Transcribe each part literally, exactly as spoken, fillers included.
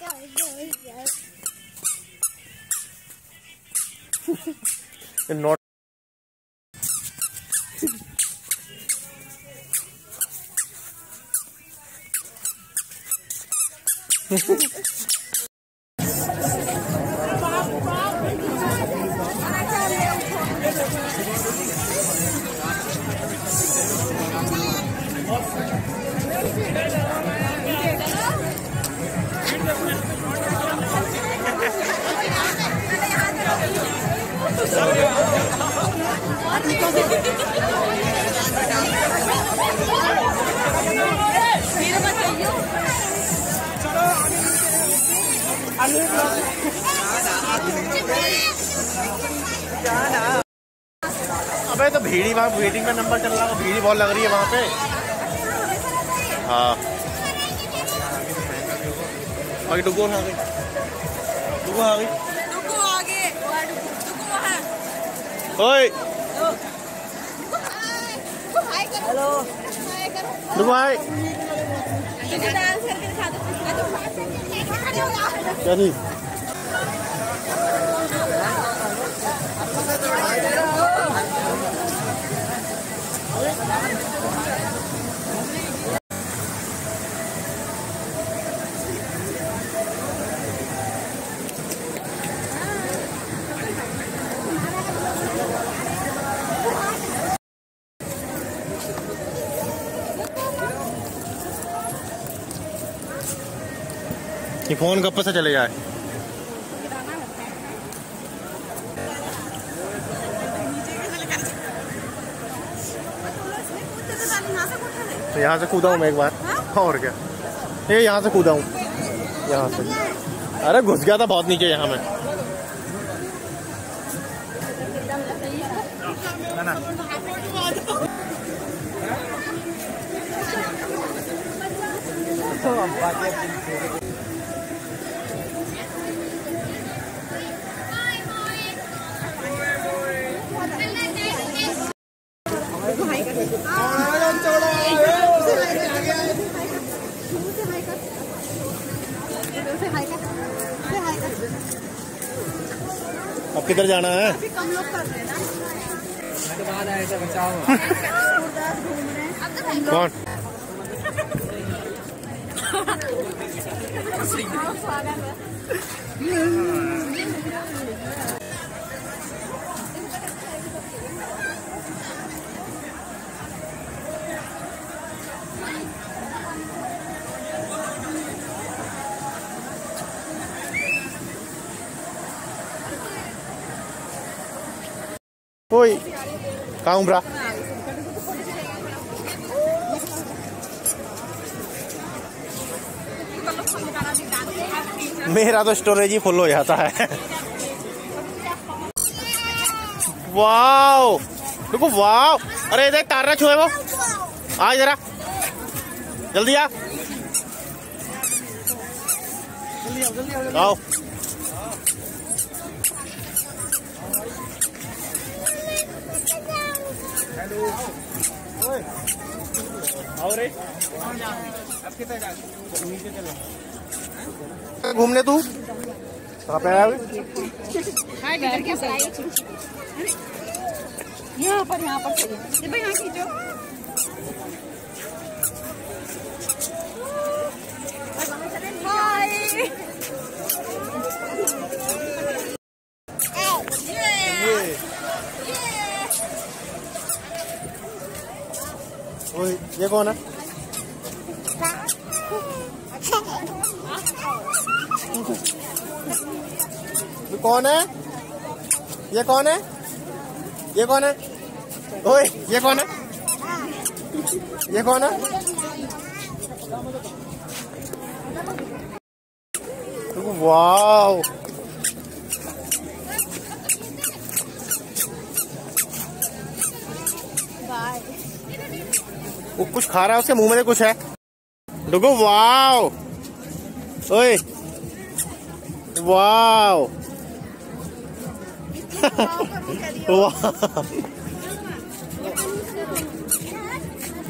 Note अबे तो भीड़ी वहाँ वेटिंग में नंबर चल रहा है, भीड़ी बहुत लग रही है वहाँ पे। हाँ आगे डुगो आ गई, डुगो आ गई, डुगो आगे, डुगो वहाँ। ओए हेलो डुगो आए डांस करके दिखा दो। क्या नहीं ये फोन कब से चले जाए। तो यहाँ से कूदा हूँ मैं एक बार। हाँ और क्या, ये यहाँ से कूदा हूँ, यहाँ से। अरे घुस गया था बहुत नीचे यहाँ में। ना अब किधर जाना है? कम लोग कर रहे हैं ना, तो बाद आए थे बचाओ। कौन? ओए कहाँ उमरा? मेरा तो स्टोरेज ही फुल हो जाता है। वाओ देखो, वाओ। अरे देख तारा छुए वो, आ जरा जल्दी आ, आओ। आओ रे, घूमने तू कहाँ पे आया? यहाँ पर यहाँ पर चलिए, यहाँ खींचो। ओए ये कौन है? ये कौन है? ये कौन है? ये कौन है? ओए ये कौन है? ये कौन है? वाओ वो कुछ खा रहा है, उसके मुंह में कुछ है। देखो वाओ, ओए वाओ वाह।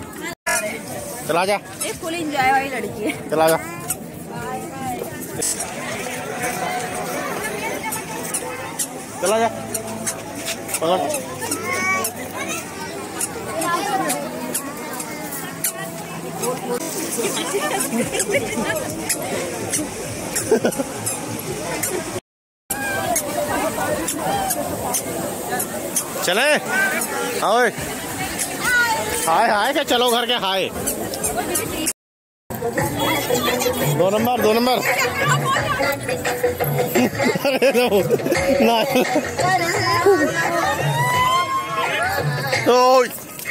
चला जा, फुल एंजॉय वाली लड़की है। चला जा। चला जा पकड़। चले आओ हाय हाय क्या चलो घर के हाय। दो नंबर दो नंबर ना ओए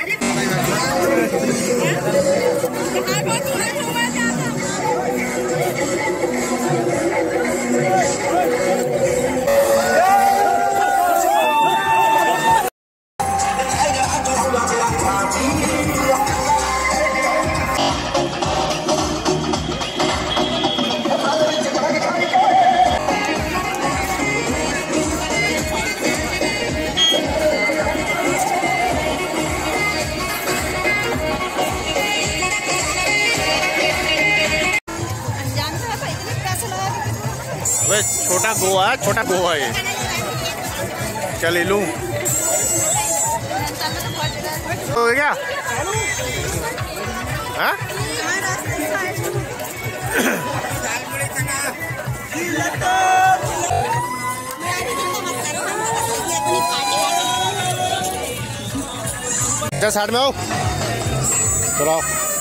छोटा गोवा है, छोटा गोवा है। चल ले लूं हो गया हाँ? जा साइड में आओ चलो।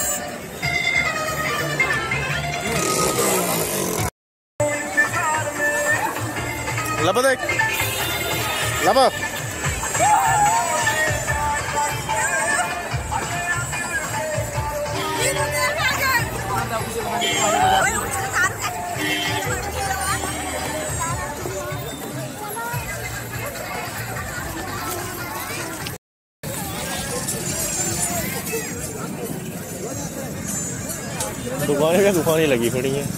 लबा देख लबा दुकानें क्या दुकानें लगी पड़ी हैं।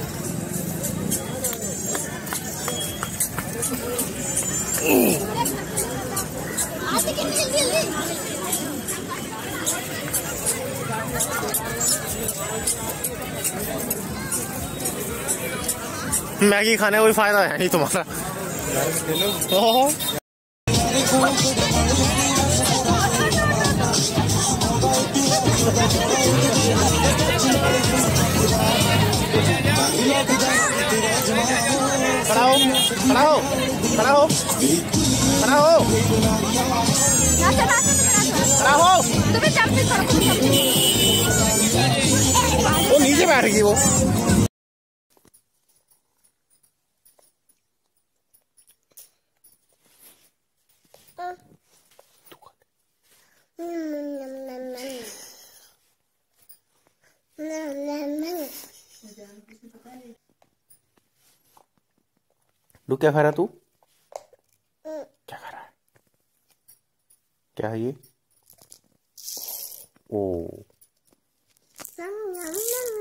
मैगी खाने का कोई फायदा है नहीं तुम्हारा। खड़ा हो खड़ा हो खड़ा हो खड़ा हो खड़ा हो। वो नीचे बैठ गई वो। लू क्या खा रहा तू? क्या खा रहा है? क्या है ये? ओ